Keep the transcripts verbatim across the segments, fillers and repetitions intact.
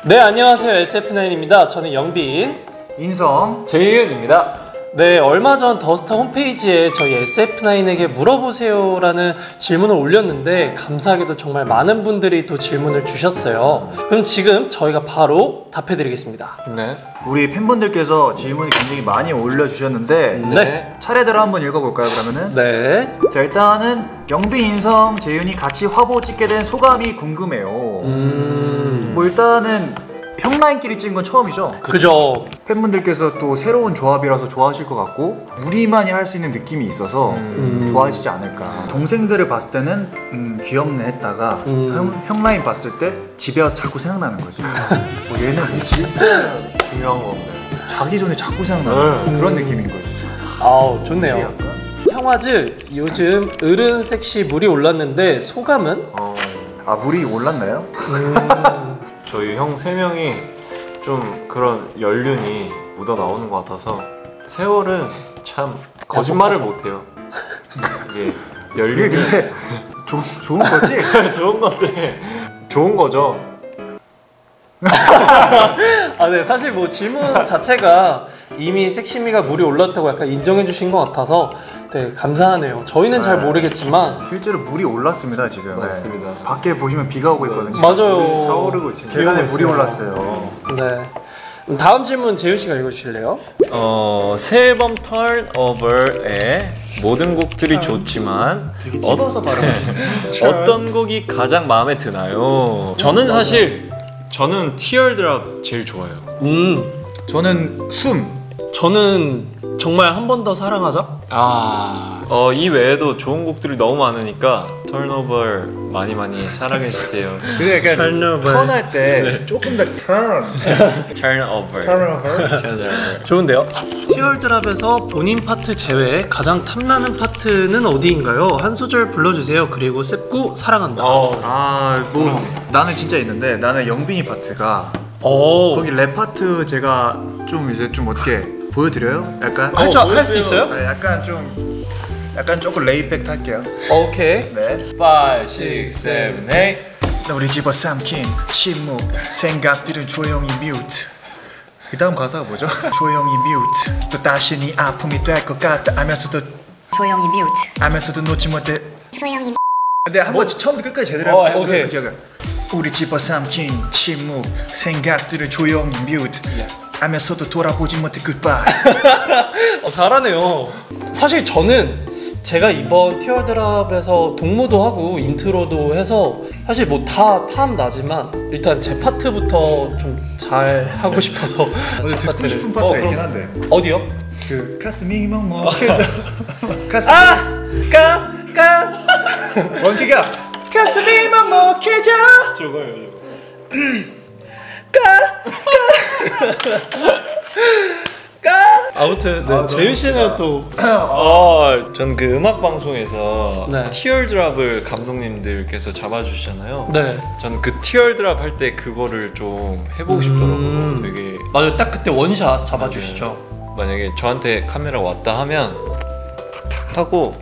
네, 안녕하세요. 에스에프나인입니다. 저는 영빈, 인성, 재윤입니다. 네, 얼마 전 더스타 홈페이지에 저희 에스에프나인에게 물어보세요 라는 질문을 올렸는데 감사하게도 정말 많은 분들이 또 질문을 주셨어요. 그럼 지금 저희가 바로 답해 드리겠습니다. 네. 우리 팬분들께서 질문을 굉장히 많이 올려주셨는데 네. 차례대로 한번 읽어볼까요 그러면은? 네. 자, 일단은 영빈, 인성, 재윤이 같이 화보 찍게 된 소감이 궁금해요. 음... 뭐 일단은 형라인끼리 찍은 건 처음이죠? 그죠. 팬분들께서 또 새로운 조합이라서 좋아하실 것 같고 우리만이 할 수 있는 느낌이 있어서 음. 좋아하시지 않을까. 동생들을 봤을 때는 음, 귀엽네 했다가 음. 형, 형라인 봤을 때 집에 와서 자꾸 생각나는 거지. 뭐 얘는 진짜 중요한 건데. 자기 전에 자꾸 생각나는 음. 그런 느낌인 거지. 아우, 좋네요. 약간? 형아즈, 요즘 어른 섹시 물이 올랐는데 소감은? 어, 아, 물이 올랐나요? 음... 저희 형 세 명이 좀 그런 연륜이 묻어 나오는 것 같아서 세월은 참 거짓말을 못해요. 이게 그게 연륜이 근데 조, 좋은 거지? 좋은 건데 좋은 거죠. 아, 네, 사실 뭐 질문 자체가 이미 섹시미가 물이 올랐다고 약간 인정해 주신 것 같아서 되게 감사하네요. 저희는 잘 모르겠지만 실제로 물이 올랐습니다 지금. 맞습니다. 네. 밖에 보시면 비가 오고 있거든요. 맞아요. 차오르고 있습니다. 계단에 물이 있어요. 올랐어요. 네. 그럼 다음 질문 재윤 씨가 읽어주실래요? 어, 새 앨범 Turnover의 모든 곡들이 좋지만 되게 찝어서 발음하시네. 어떤 곡이 가장 마음에 드나요? 저는 사실 저는 Teardrop 제일 좋아요. 음, 저는 숨. 저는 정말 한 번 더 사랑하자. 아, 어, 이 외에도 좋은 곡들이 너무 많으니까 Turnover 많이 많이 사랑해주세요. 근데 약간 Turnover. 턴할 때 조금 더 turn. Turnover. turnover. Turnover. 좋은데요? 티얼드랍에서 본인 파트 제외 가장 탐나는 파트는 어디인가요? 한 소절 불러주세요. 그리고 셉구 사랑한다. 아, 뭐 나는 진짜 있는데 나는 영빈이 파트가 오. 거기 랩 파트 제가 좀 이제 좀 어떻게 보여드려요? 약간 할 줄 할 수 있어요? 네, 약간 좀 약간 조금 레이백 할게요. 오케이. 네. five, six, seven, eight. 우리 집어삼킨 침묵 생각들은 조용히 뮤트. 그 다음 가사가 뭐죠? 조용히 뮤트. 또 다시 네 아픔이 될 것 같다 하면서도 조용히 뮤트. 하면서도 놓지 못해. 조용히 근데 한번 처음부터 끝까지 제대로 어, 해보세요. 오케이. 그 기억을. 우리 집어삼킨 침묵 생각들은 조용히 뮤트 하면서도 돌아보지 못해 굿바이. 어, 잘하네요. 사실 저는 제가 이번 티어드랍에서 동무도 하고 인트로도 해서 사실 뭐 다 탐 나지만 일단 제 파트부터 좀 잘 하고 싶어서 오늘 제 듣고 파트를. 싶은 파트가 어, 그럼. 있긴 한데 어디요? 그 가슴이 먹먹해져. 가슴이 아! 까! 까! 원기가 가슴이 먹먹해져. 저거요. 아무튼 네, 재윤 씨는 또 어, 전 그 음악 방송에서 네. Teardrop을 감독님들께서 잡아주시잖아요. 네. 전 그 Teardrop 할 때 그거를 좀 해보고 싶더라고요. 음. 되게 맞아요. 딱 그때 원샷 잡아주시죠. 만약에 저한테 카메라 왔다 하면 탁탁 하고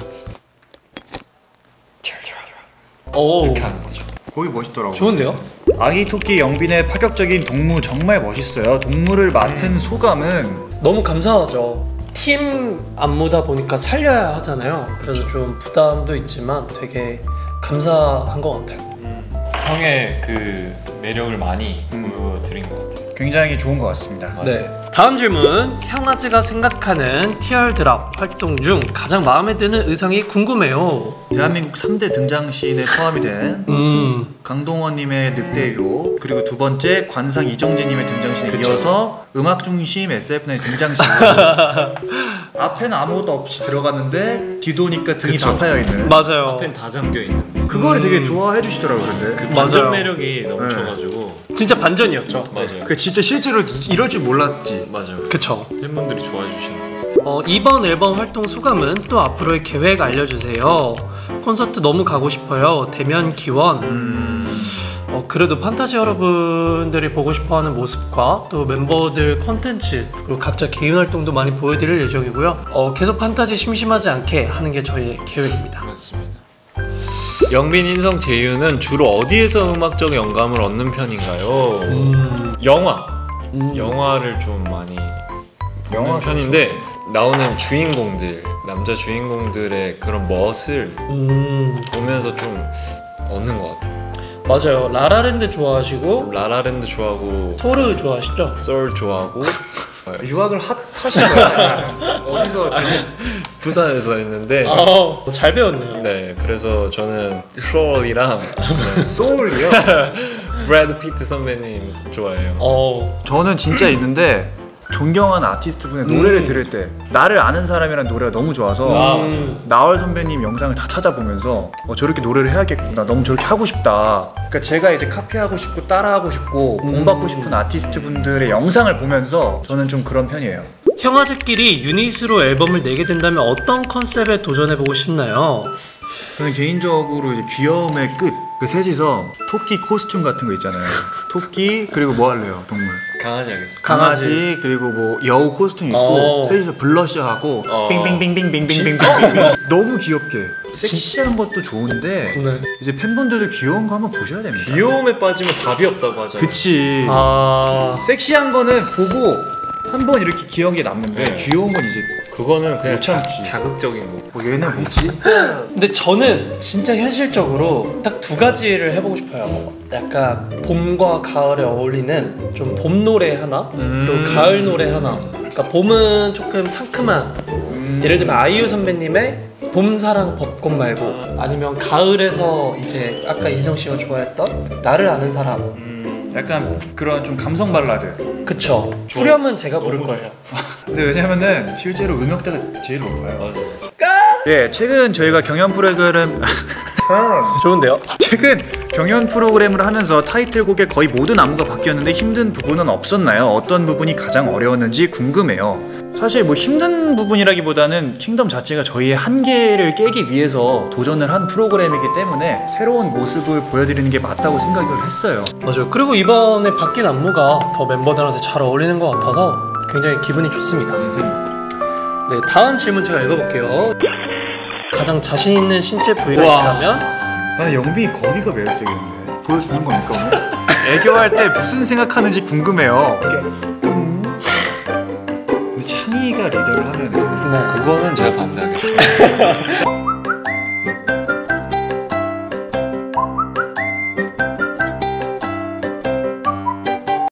Teardrop 오, 이렇게 하는 거죠. 거기 멋있더라고. 좋은데요? 아기 토끼 영빈의 파격적인 동무 정말 멋있어요. 동무를 맡은 소감은 너무 감사하죠. 팀 안무다 보니까 살려야 하잖아요. 그래서 좀 부담도 있지만 되게 감사한 것 같아요. 형의 그 매력을 많이 보여드린 것 같아요. 굉장히 좋은 것 같습니다. 네. 다음 질문. 형아즈가 생각하는 티얼드랍 활동 중 가장 마음에 드는 의상이 궁금해요. 대한민국 삼 대 등장신에 포함이 된 음, 강동원님의 늑대교, 그리고 두 번째 관상 이정재님의 등장신에 그쵸. 이어서 음악 중심 에스에프나인 등장신. 앞에는 아무것도 없이 들어갔는데 뒤도니까 등이 다 파여 있는. 맞아요. 앞엔 다 잠겨 있는 그거를 되게 좋아해 주시더라고요. 근데 그 맞아요. 반전 매력이 넘쳐가지고 진짜 반전이었죠. 맞아요. 그 진짜 실제로 이럴 줄 몰랐지. 맞아요. 그쵸. 팬분들이 좋아해 주시는 것 같아요. 어, 이번 앨범 활동 소감은 또 앞으로의 계획 알려주세요. 콘서트 너무 가고 싶어요. 대면 기원. 음... 어, 그래도 판타지 여러분들이 보고 싶어하는 모습과 또 멤버들 컨텐츠 그리고 각자 개인 활동도 많이 보여드릴 예정이고요. 어, 계속 판타지 심심하지 않게 하는 게 저희의 계획입니다. 맞습니다. 영빈, 인성, 재유는 주로 어디에서 음악적 영감을 얻는 편인가요? 음. 영화. 음. 영화를 좀 많이 영화 보는 편인데 나오는 주인공들, 남자 주인공들의 그런 멋을 음. 보면서 좀 얻는 것 같아요. 맞아요. 라라랜드 좋아하시고 라라랜드 좋아하고 토르 좋아하시죠? 소울 좋아하고 유학을 하, 하신 거야? 어디서 부산에서 했는데 아, 잘 배웠네요. 네, 그래서 저는 소울이랑 소울이요? 브래드 피트 선배님 좋아해요. 어. 저는 진짜 있는데 존경하는 아티스트 분의 노래를 음. 들을 때 나를 아는 사람이란 노래가 너무 좋아서 음. 나얼 선배님 영상을 다 찾아보면서 어, 저렇게 노래를 해야겠구나, 너무 저렇게 하고 싶다. 그러니까 제가 이제 카피하고 싶고 따라하고 싶고 본받고 싶은 아티스트 분들의 영상을 보면서 저는 좀 그런 편이에요. 형아들끼리 유닛으로 앨범을 내게 된다면 어떤 컨셉에 도전해보고 싶나요? 저는 개인적으로 이제 귀여움의 끝, 그 셋이서 토끼 코스튬 같은 거 있잖아요. 토끼 그리고 뭐 할래요? 동물. 강아지 하겠습니다. 강아지, 강아지. 그리고 뭐 여우 코스튬 입고 어. 셋이서 블러셔하고 어. 빙빙빙빙빙빙빙빙 너무 귀엽게. 섹시한 것도 좋은데 네. 이제 팬분들도 귀여운 거 한번 보셔야 됩니다. 귀여움에 빠지면 답이 없다고 하잖아요. 그치. 아. 섹시한 거는 보고 한 번 이렇게 기억에 남는데 네. 귀여운 건 이제 그거는 그냥 못 참지. 자극적인 거. 뭐 얘는 뭐지? 근데 저는 진짜 현실적으로 딱 두 가지를 해보고 싶어요. 약간 봄과 가을에 어울리는 좀 봄 노래 하나, 그리고 가을 노래 하나. 그러니까 봄은 조금 상큼한, 예를 들면 아이유 선배님의 봄사랑 벚꽃 말고, 아니면 가을에서 이제 아까 인성 씨가 좋아했던 나를 아는 사람. 약간 그런 좀 감성 발라드. 그쵸. 후렴은 제가 부를 거예요. 근데 왜냐면은 실제로 음역대가 제일 높아요. 예, 최근 저희가 경연 프로그램 좋은데요? 최근 경연 프로그램을 하면서 타이틀곡의 거의 모든 안무가 바뀌었는데 힘든 부분은 없었나요? 어떤 부분이 가장 어려웠는지 궁금해요. 사실 뭐 힘든 부분이라기보다는 킹덤 자체가 저희의 한계를 깨기 위해서 도전을 한 프로그램이기 때문에 새로운 모습을 보여드리는 게 맞다고 생각을 했어요. 맞아요. 그리고 이번에 바뀐 안무가 더 멤버들한테 잘 어울리는 것 같아서 굉장히 기분이 좋습니다. 네, 다음 질문 제가 읽어볼게요. 가장 자신 있는 신체 부위가 있다면? 나는 영빈이 거기가 매력적이던데. 보여주는 겁니까 오늘? 애교할 때 무슨 생각하는지 궁금해요. 근데 창희가 리더를 하면은 네. 그거는 제가 반대하겠습니다.